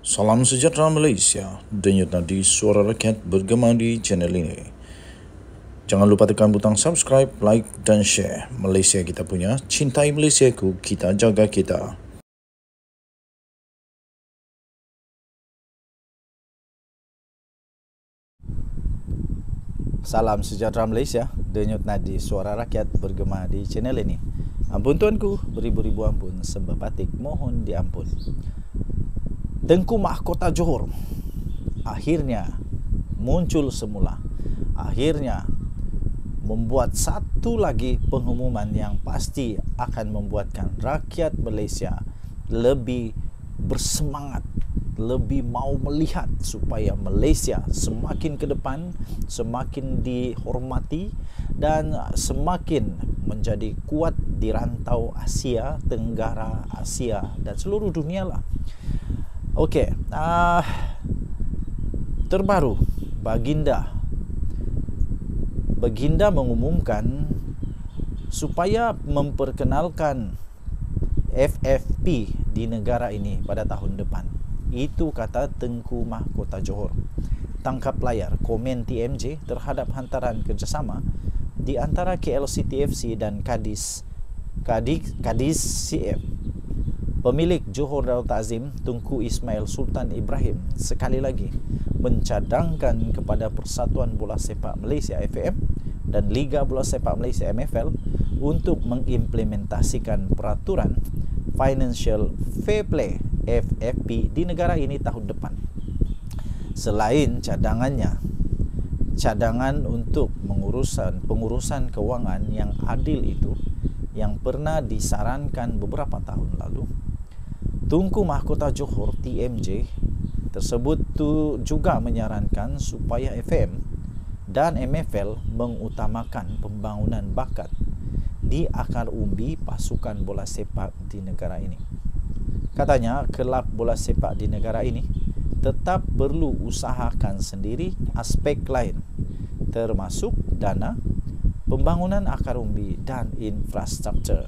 Salam sejahtera Malaysia, denyut nadi suara rakyat bergema di channel ini. Jangan lupa tekan butang subscribe, like dan share. Malaysia kita punya, cintai Malaysiaku, kita jaga kita. Salam sejahtera Malaysia, denyut nadi suara rakyat bergema di channel ini. Ampun tuanku, beribu-ribu ampun, sembah batik mohon diampun. Tengku Mahkota Johor akhirnya muncul semula. Akhirnya membuat satu lagi pengumuman yang pasti akan membuatkan rakyat Malaysia lebih bersemangat, lebih mau melihat supaya Malaysia semakin ke depan, semakin dihormati dan semakin menjadi kuat di rantau Asia Tenggara, Asia dan seluruh dunia lah. Okey, terbaru Baginda mengumumkan supaya memperkenalkan FFP di negara ini pada tahun depan. Itu kata Tengku Mahkota Johor. Tangkap layar komen TMJ terhadap hantaran kerjasama di antara KLCTFC dan Kadis CF. Pemilik Johor Darul Ta'zim Tunku Ismail Sultan Ibrahim sekali lagi mencadangkan kepada Persatuan Bola Sepak Malaysia FAM dan Liga Bola Sepak Malaysia MFL untuk mengimplementasikan peraturan Financial Fair Play FFP di negara ini tahun depan. Selain cadangan untuk pengurusan kewangan yang adil itu yang pernah disarankan beberapa tahun lalu, Tunku Mahkota Johor TMJ tersebut juga menyarankan supaya FM dan MFL mengutamakan pembangunan bakat di akar umbi pasukan bola sepak di negara ini. Katanya, kelab bola sepak di negara ini tetap perlu usahakan sendiri aspek lain, termasuk dana, pembangunan akar umbi dan infrastruktur.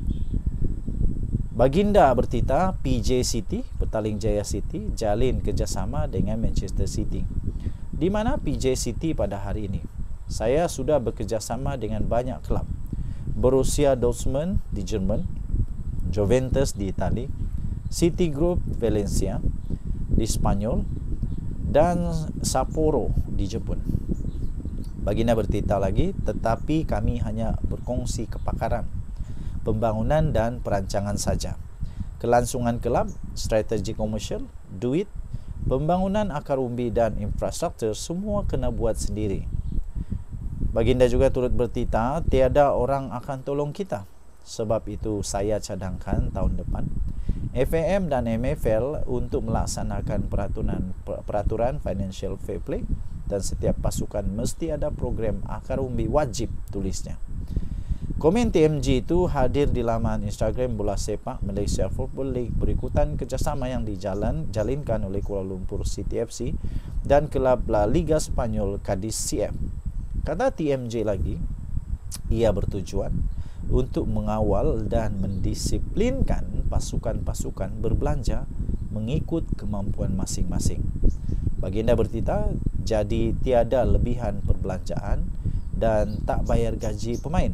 Baginda bertita PJ City, Petaling Jaya City, jalin kerjasama dengan Manchester City. Di mana PJ City pada hari ini, saya sudah bekerjasama dengan banyak kelab. Borussia Dortmund di Jerman, Juventus di Itali, City Group Valencia di Spanyol, dan Sapporo di Jepun. Baginda bertita lagi, tetapi kami hanya berkongsi kepakaran, pembangunan dan perancangan saja. Kelangsungan kelab, strategi komersial, duit, pembangunan akar umbi dan infrastruktur semua kena buat sendiri. Baginda juga turut bertita, tiada orang akan tolong kita. Sebab itu saya cadangkan tahun depan FAM dan MFL untuk melaksanakan peraturan Financial Fair Play dan setiap pasukan mesti ada program akar umbi wajib, tulisnya. Komen TMJ itu hadir di laman Instagram Bola Sepak Malaysia Football League berikutan kerjasama yang dijalinkan oleh Kuala Lumpur City FC dan kelab La Liga Spanyol Cadiz CF. Kata TMJ lagi, ia bertujuan untuk mengawal dan mendisiplinkan pasukan-pasukan berbelanja mengikut kemampuan masing-masing. Baginda bertita, jadi tiada lebihan perbelanjaan dan tak bayar gaji pemain.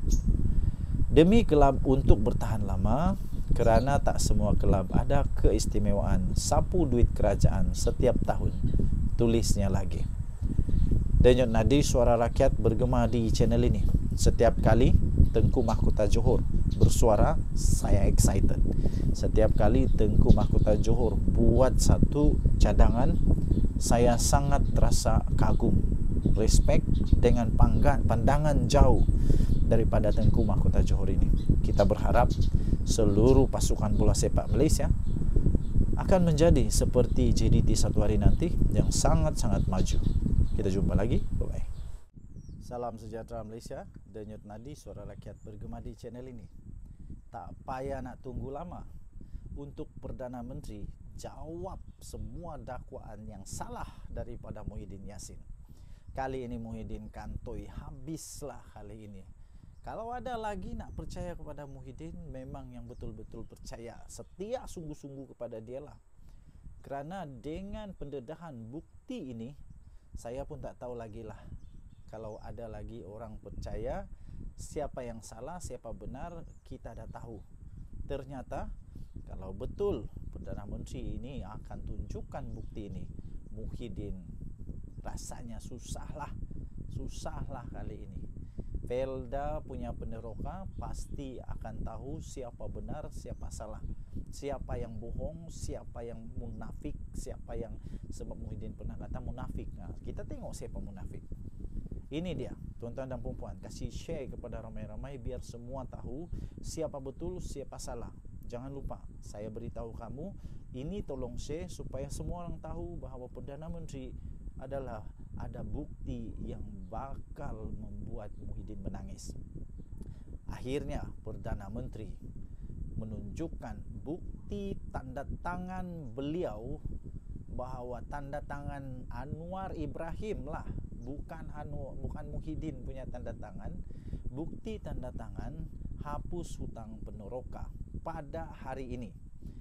Demi kelab untuk bertahan lama, kerana tak semua kelab ada keistimewaan sapu duit kerajaan setiap tahun, tulisnya lagi. Denyut nadi suara rakyat bergema di channel ini. Setiap kali Tengku Mahkota Johor bersuara, saya excited. Setiap kali Tengku Mahkota Johor buat satu cadangan, saya sangat terasa kagum, respect dengan pandangan jauh daripada Tengku Mahkota Johor ini. Kita berharap seluruh pasukan bola sepak Malaysia akan menjadi seperti JDT satu hari nanti yang sangat-sangat maju. Kita jumpa lagi. Bye-bye. Salam sejahtera Malaysia, denyut nadi suara rakyat bergema di channel ini. Tak payah nak tunggu lama untuk Perdana Menteri jawab semua dakwaan yang salah daripada Muhyiddin Yassin. Kali ini Muhyiddin kantoi habislah kali ini. Kalau ada lagi nak percaya kepada Muhyiddin, memang yang betul-betul percaya, setia sungguh-sungguh kepada dia lah. Kerana dengan pendedahan bukti ini, saya pun tak tahu lagi lah kalau ada lagi orang percaya siapa yang salah, siapa benar, kita dah tahu. Ternyata kalau betul Perdana Menteri ini akan tunjukkan bukti ini, Muhyiddin rasanya susahlah kali ini. Felda punya peneroka pasti akan tahu siapa benar, siapa salah, siapa yang bohong, siapa yang munafik, siapa yang, sebab Muhyiddin pernah kata munafik. Nah, kita tengok siapa munafik. Ini dia, tuan-tuan dan puan-puan, kasih share kepada ramai-ramai biar semua tahu siapa betul, siapa salah. Jangan lupa, saya beritahu kamu, ini tolong share supaya semua orang tahu bahawa Perdana Menteri adalah ada bukti yang bakal membuat Muhyiddin menangis. Akhirnya Perdana Menteri menunjukkan bukti tanda tangan beliau, bahawa tanda tangan Anwar Ibrahim lah, bukan Muhyiddin punya tanda tangan. Bukti tanda tangan hapus hutang peneroka pada hari ini.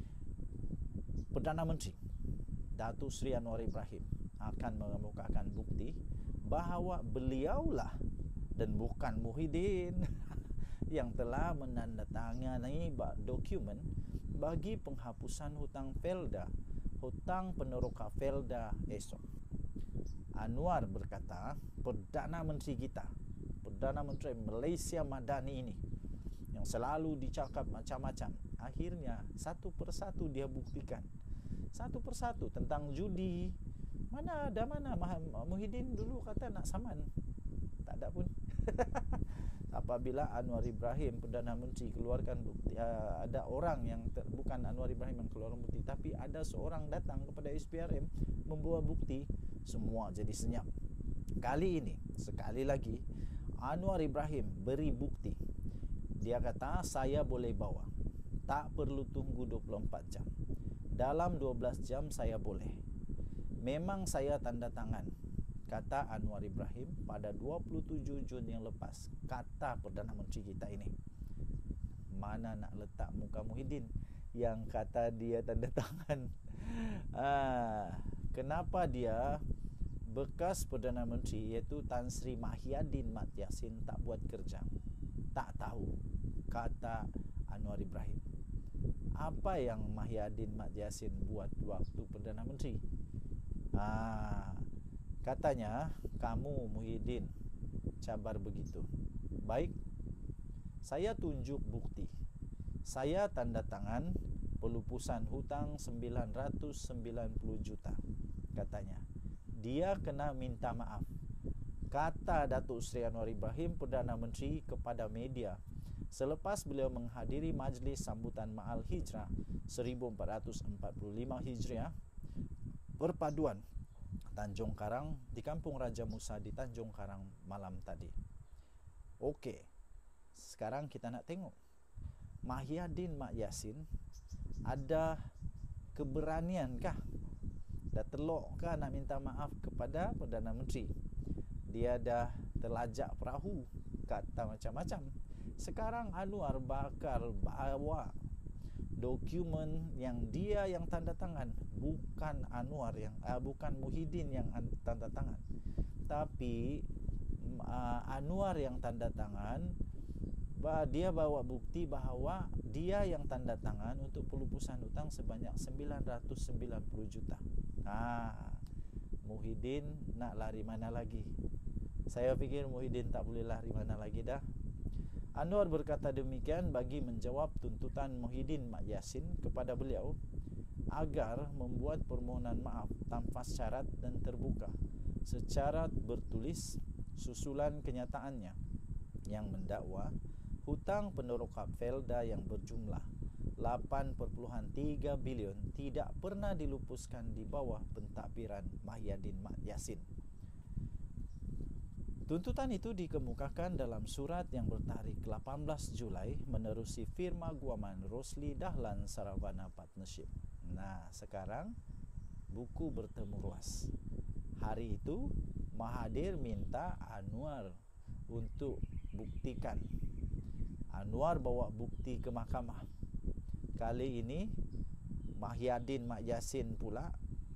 Perdana Menteri Datuk Seri Anwar Ibrahim akan mengemukakan bukti bahawa beliaulah dan bukan Muhyiddin yang telah menandatangani dokumen bagi penghapusan hutang Felda, hutang peneroka Felda esok. Anwar berkata, Perdana Menteri kita, Perdana Menteri Malaysia Madani ini yang selalu dicakap macam-macam, akhirnya satu persatu dia buktikan. Satu persatu tentang judi. Mana Muhyiddin dulu kata nak saman, tak ada pun. Apabila Anwar Ibrahim Perdana Menteri keluarkan bukti, ada orang yang bukan Anwar Ibrahim yang keluarkan bukti, tapi ada seorang datang kepada SPRM membawa bukti, semua jadi senyap. Kali ini sekali lagi Anwar Ibrahim beri bukti. Dia kata saya boleh bawa, tak perlu tunggu 24 jam. Dalam 12 jam saya boleh. Memang saya tanda tangan, kata Anwar Ibrahim pada 27 Jun yang lepas. Kata Perdana Menteri kita ini. Mana nak letak muka Muhyiddin yang kata dia tanda tangan. Kenapa dia, bekas Perdana Menteri iaitu Tan Sri Mahyadin Mat Yassin tak buat kerja? Tak tahu, kata Anwar Ibrahim. Apa yang Mahyadin Mat Yassin buat waktu Perdana Menteri? Katanya, kamu Muhyiddin cabar begitu. Baik, saya tunjuk bukti. Saya tanda tangan pelupusan hutang 990 juta, katanya. Dia kena minta maaf, kata Datuk Seri Anwar Ibrahim Perdana Menteri kepada media selepas beliau menghadiri majlis sambutan Ma'al Hijrah 1445 Hijriah perpaduan Tanjung Karang di Kampung Raja Musa di Tanjung Karang malam tadi. Okey, sekarang kita nak tengok Mahyadin Mat Yassin ada keberaniankah, dah telokkah nak minta maaf kepada Perdana Menteri? Dia dah terlajak perahu, kata macam-macam. Sekarang Anwar bakal bawa dokumen yang dia yang tanda tangan, bukan Anwar yang bukan Muhyiddin yang tanda tangan, tapi Anwar yang tanda tangan. Dia bawa bukti bahawa dia yang tanda tangan untuk pelupusan hutang sebanyak 990 juta. Muhyiddin nak lari mana lagi? Saya fikir Muhyiddin tak boleh lari mana lagi dah. Anwar berkata demikian bagi menjawab tuntutan Muhyiddin Mat Yassin kepada beliau agar membuat permohonan maaf tanpa syarat dan terbuka secara bertulis susulan kenyataannya yang mendakwa hutang peneroka Felda yang berjumlah 8.3 bilion tidak pernah dilupuskan di bawah pentadbiran Mahyadin Mat Yassin. Tuntutan itu dikemukakan dalam surat yang bertarikh 18 Julai menerusi firma guaman Rosli Dahlan Saravana Partnership. Nah, sekarang buku bertemu ruas. Hari itu Mahathir minta Anwar untuk buktikan. Anwar bawa bukti ke mahkamah. Kali ini Mahyadin Mak Yassin pula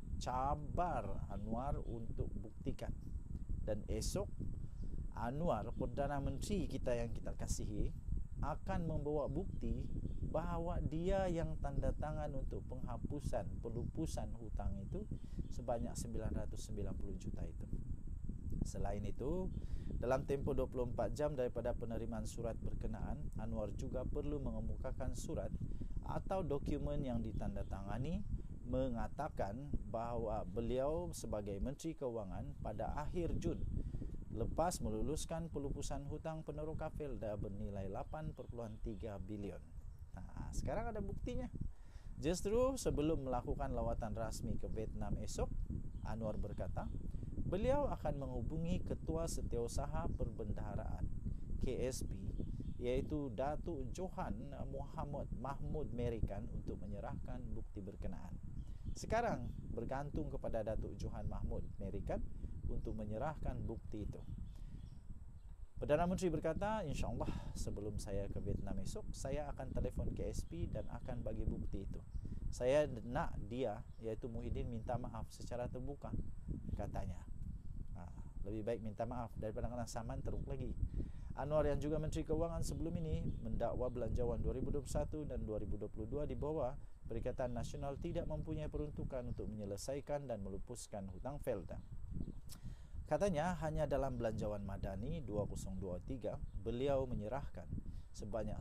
cabar Anwar untuk buktikan. Dan esok Anwar, Perdana Menteri kita yang kita kasihi, akan membawa bukti bahawa dia yang tanda tangan untuk pelupusan hutang itu sebanyak 990 juta itu. Selain itu, dalam tempoh 24 jam daripada penerimaan surat berkenaan, Anwar juga perlu mengemukakan surat atau dokumen yang ditandatangani mengatakan bahawa beliau sebagai Menteri Kewangan pada akhir Jun lepas meluluskan pelupusan hutang peneroka Felda bernilai 8.3 bilion. Sekarang ada buktinya. Justru sebelum melakukan lawatan rasmi ke Vietnam esok, Anwar berkata, beliau akan menghubungi Ketua Setiausaha Perbendaharaan KSP, iaitu Datuk Johan Muhammad Mahmud Merikan untuk menyerahkan bukti berkenaan. Sekarang bergantung kepada Datuk Johan Mahmud Merikan untuk menyerahkan bukti itu. Perdana Menteri berkata, insyaAllah sebelum saya ke Vietnam esok, saya akan telefon KSP dan akan bagi bukti itu. Saya nak dia, iaitu Muhyiddin, minta maaf secara terbuka, katanya. Lebih baik minta maaf daripada kena saman teruk lagi. Anwar yang juga Menteri Kewangan sebelum ini mendakwa belanjawan 2021 dan 2022 di bawah Perikatan Nasional tidak mempunyai peruntukan untuk menyelesaikan dan melupuskan hutang Felda. Katanya hanya dalam belanjawan Madani 2023 beliau menyerahkan sebanyak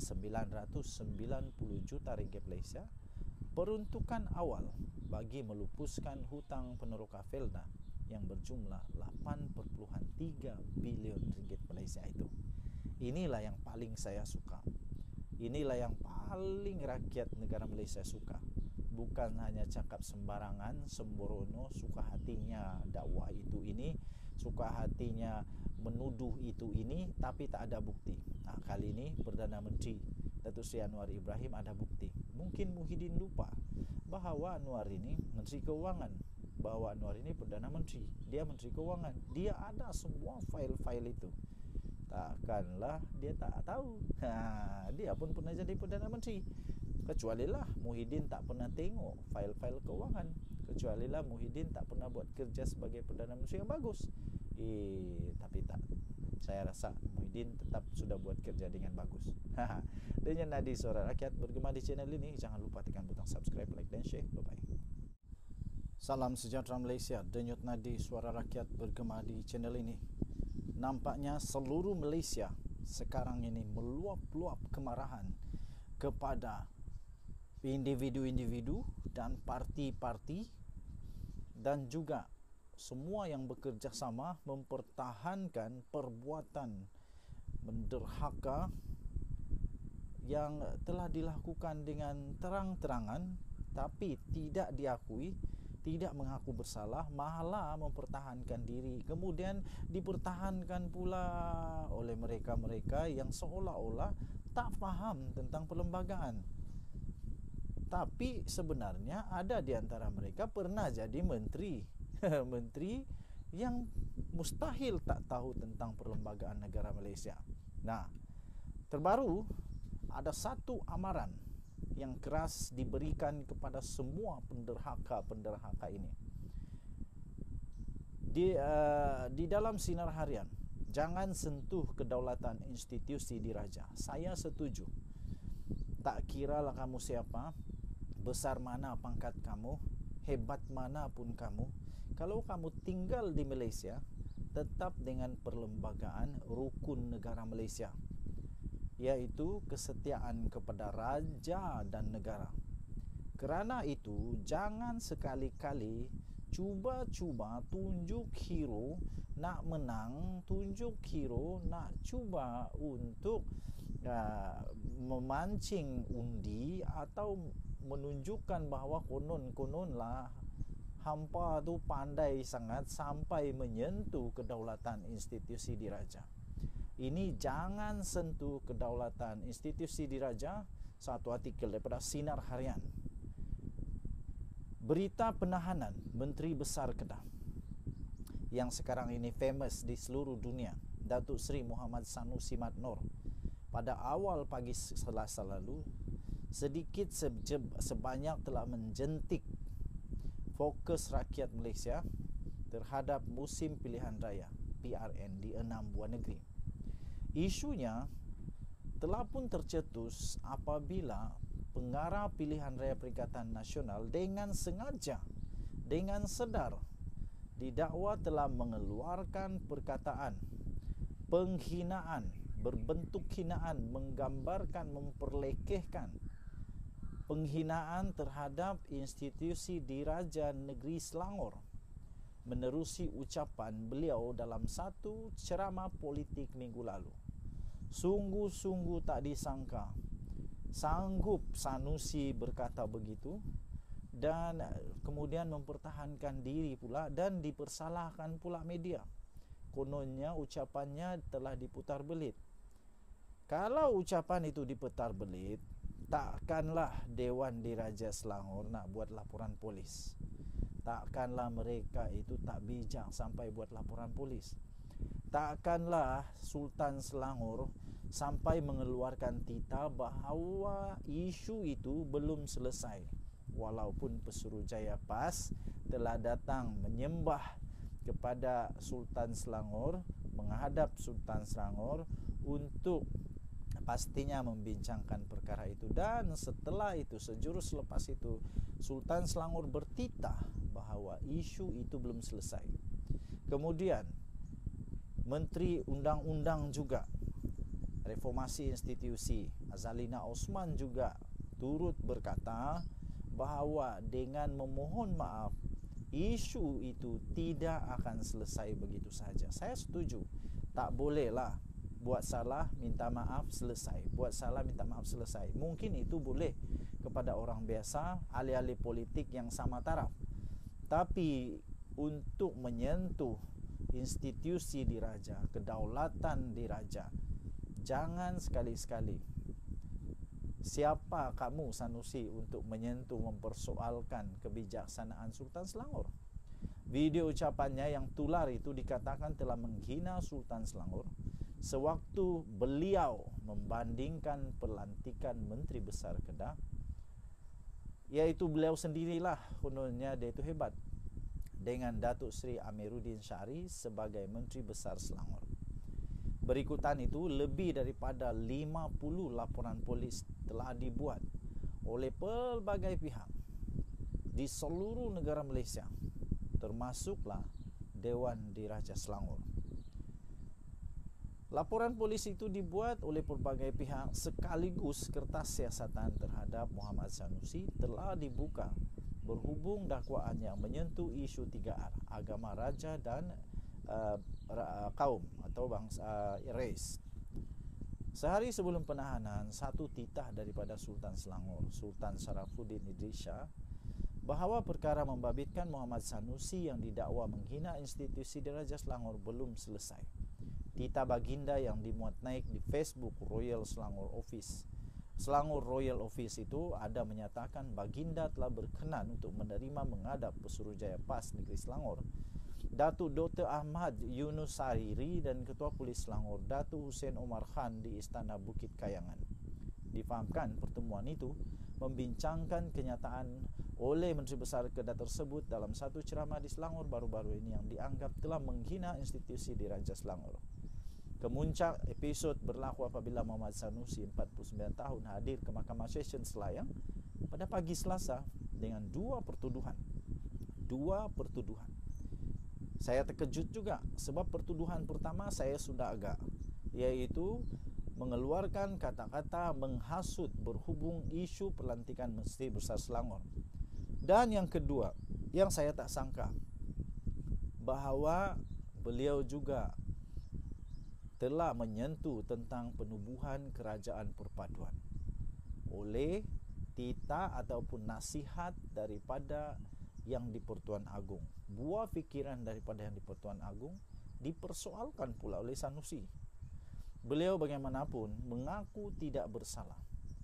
990 juta ringgit Malaysia peruntukan awal bagi melupuskan hutang peneroka Felda yang berjumlah 8.3 bilion ringgit Malaysia itu. Inilah yang paling saya suka. Inilah yang paling rakyat negara Malaysia suka. Bukan hanya cakap sembarangan, sembrono, suka hatinya dakwah itu ini, suka hatinya menuduh itu ini, tapi tak ada bukti. Kali ini Perdana Menteri Datuk Seri Anwar Ibrahim ada bukti. Mungkin Muhyiddin lupa bahawa Anwar ini Menteri Kewangan, bahawa Anwar ini Perdana Menteri, dia Menteri Kewangan, dia ada semua fail-fail itu. Takkanlah dia tak tahu. Dia pun pernah jadi Perdana Menteri. Kecualilah Muhyiddin tak pernah tengok fail-fail kewangan. Kecualilah Muhyiddin tak pernah buat kerja sebagai Perdana Menteri yang bagus. Tapi tak. Saya rasa Muhyiddin tetap sudah buat kerja dengan bagus. Dengan Nadi Suara Rakyat bergema di channel ini, jangan lupa tekan butang subscribe, like dan share. Bye-bye. Salam sejahtera Malaysia. Denyut Nadi Suara Rakyat bergema di channel ini. Nampaknya seluruh Malaysia sekarang ini meluap-luap kemarahan kepada individu-individu dan parti-parti dan juga semua yang bekerja sama mempertahankan perbuatan menderhaka yang telah dilakukan dengan terang-terangan tapi tidak diakui, tidak mengaku bersalah, malah mempertahankan diri, kemudian dipertahankan pula oleh mereka-mereka yang seolah-olah tak faham tentang perlembagaan. Tapi sebenarnya ada di antara mereka pernah jadi menteri. Menteri yang mustahil tak tahu tentang perlembagaan negara Malaysia. Terbaru ada satu amaran yang keras diberikan kepada semua penderhaka-penderhaka ini. Di dalam sinar harian, jangan sentuh kedaulatan institusi diraja. Saya setuju. Tak kiralah kamu siapa, besar mana pangkat kamu, hebat mana pun kamu, kalau kamu tinggal di Malaysia, tetap dengan perlembagaan rukun negara Malaysia, iaitu kesetiaan kepada raja dan negara. Kerana itu, jangan sekali-kali cuba-cuba tunjuk hero nak menang, tunjuk hero nak cuba untuk memancing undi atau menunjukkan bahawa konon-kononlah hampa tu pandai sangat sampai menyentuh kedaulatan institusi diraja. Ini jangan sentuh kedaulatan institusi diraja. Satu artikel daripada Sinar Harian. Berita penahanan Menteri Besar Kedah yang sekarang ini famous di seluruh dunia, Datuk Seri Muhammad Sanusi Mat Nor, pada awal pagi Selasa lalu sedikit sebanyak telah menjentik fokus rakyat Malaysia terhadap musim pilihan raya PRN di 6 buah negeri. Isunya telah pun tercetus apabila pengarah pilihan raya Perikatan Nasional dengan sengaja, dengan sedar didakwa telah mengeluarkan perkataan penghinaan, berbentuk hinaan, menggambarkan, memperlekehkan penghinaan terhadap institusi Diraja Negeri Selangor menerusi ucapan beliau dalam satu ceramah politik minggu lalu. Sungguh-sungguh tak disangka sanggup Sanusi berkata begitu dan kemudian mempertahankan diri pula dan dipersalahkan pula media. Kononnya ucapannya telah diputar belit. Kalau ucapan itu diputar belit, takkanlah Dewan Diraja Selangor nak buat laporan polis. Takkanlah mereka itu tak bijak sampai buat laporan polis. Takkanlah Sultan Selangor sampai mengeluarkan tita bahawa isu itu belum selesai. Walaupun Pesuruhjaya PAS telah datang menyembah kepada Sultan Selangor, menghadap Sultan Selangor untuk pastinya membincangkan perkara itu, dan setelah itu, sejurus selepas itu, Sultan Selangor bertitah bahawa isu itu belum selesai. Kemudian Menteri Undang-Undang juga Reformasi Institusi Azalina Osman juga turut berkata bahawa dengan memohon maaf, isu itu tidak akan selesai begitu sahaja. Saya setuju, tak bolehlah buat salah minta maaf selesai, buat salah minta maaf selesai. Mungkin itu boleh kepada orang biasa, ahli-ahli politik yang sama taraf. Tapi untuk menyentuh institusi diraja, kedaulatan diraja, jangan sekali-sekali. Siapa kamu Sanusi untuk menyentuh, mempersoalkan kebijaksanaan Sultan Selangor? Video ucapannya yang tular itu dikatakan telah menghina Sultan Selangor sewaktu beliau membandingkan pelantikan Menteri Besar Kedah, iaitu beliau sendirilah kononnya dia itu hebat, dengan Datuk Seri Amiruddin Syari sebagai Menteri Besar Selangor. Berikutan itu, lebih daripada 50 laporan polis telah dibuat oleh pelbagai pihak di seluruh negara Malaysia, termasuklah Dewan Diraja Selangor. Laporan polis itu dibuat oleh pelbagai pihak sekaligus kertas siasatan terhadap Muhammad Sanusi telah dibuka berhubung dakwaan yang menyentuh isu 3R, agama, raja dan kaum atau bangsa, race. Sehari sebelum penahanan, satu titah daripada Sultan Selangor, Sultan Sharafuddin Idris Shah, bahawa perkara membabitkan Muhammad Sanusi yang didakwa menghina institusi Diraja Selangor belum selesai. Titah baginda yang dimuat naik di Facebook Royal Selangor Office, Selangor Royal Office itu ada menyatakan baginda telah berkenan untuk menerima menghadap Pesuruhjaya PAS Negeri Selangor, Datuk Dr. Ahmad Yunus Sariri dan Ketua Polis Selangor Datuk Hussein Omar Khan di Istana Bukit Kayangan. Difahamkan pertemuan itu membincangkan kenyataan oleh Menteri Besar Kedah tersebut dalam satu ceramah di Selangor baru-baru ini yang dianggap telah menghina institusi Diraja Selangor. Kemuncak episod berlaku apabila Muhammad Sanusi 49 tahun hadir ke Mahkamah Session Selayang pada pagi Selasa dengan dua pertuduhan. Saya terkejut juga sebab pertuduhan pertama saya sudah agak, iaitu mengeluarkan kata-kata menghasut berhubung isu pelantikan Menteri Besar Selangor. Dan yang kedua, yang saya tak sangka, bahawa beliau juga telah menyentuh tentang penubuhan kerajaan perpaduan oleh titah ataupun nasihat daripada yang di-Pertuan Agong. Buah fikiran daripada yang di-Pertuan Agong dipersoalkan pula oleh Sanusi. Beliau bagaimanapun mengaku tidak bersalah.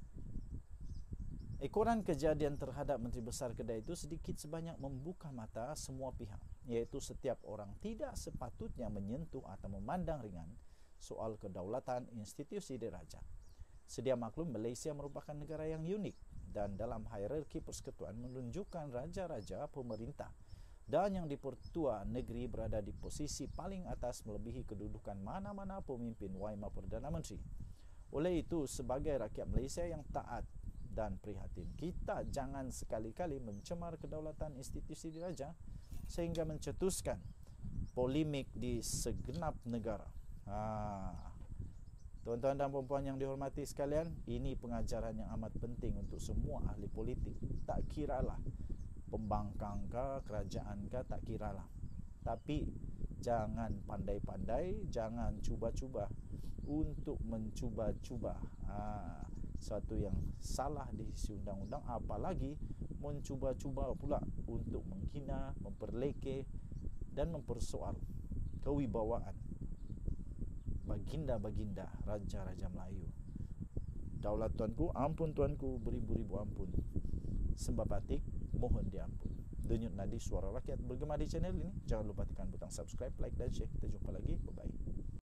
Ekoran kejadian terhadap Menteri Besar Kedah itu sedikit sebanyak membuka mata semua pihak, iaitu setiap orang tidak sepatutnya menyentuh atau memandang ringan soal kedaulatan institusi diraja. Sedia maklum, Malaysia merupakan negara yang unik dan dalam hierarki persekutuan menunjukkan raja-raja pemerintah dan yang dipertua negeri berada di posisi paling atas melebihi kedudukan mana-mana pemimpin waima Perdana Menteri. Oleh itu, sebagai rakyat Malaysia yang taat dan prihatin, kita jangan sekali-kali mencemar kedaulatan institusi diraja sehingga mencetuskan polemik di segenap negara. Tuan-tuan dan puan-puan yang dihormati sekalian, ini pengajaran yang amat penting untuk semua ahli politik. Tak kiralah pembangkang ke, kerajaan ke, tak kiralah. Tapi jangan pandai-pandai, jangan cuba-cuba untuk mencuba-cuba sesuatu yang salah di isi undang-undang, apalagi mencuba-cuba pula untuk menghina, memperlekeh dan mempersoal kewibawaan baginda-baginda raja-raja Melayu. Daulat tuanku, ampun tuanku, beribu-ribu ampun. Sembah batik, mohon diampun. Denyut nadi suara rakyat bergema di channel ini. Jangan lupa tekan butang subscribe, like dan share. Kita jumpa lagi. Bye-bye.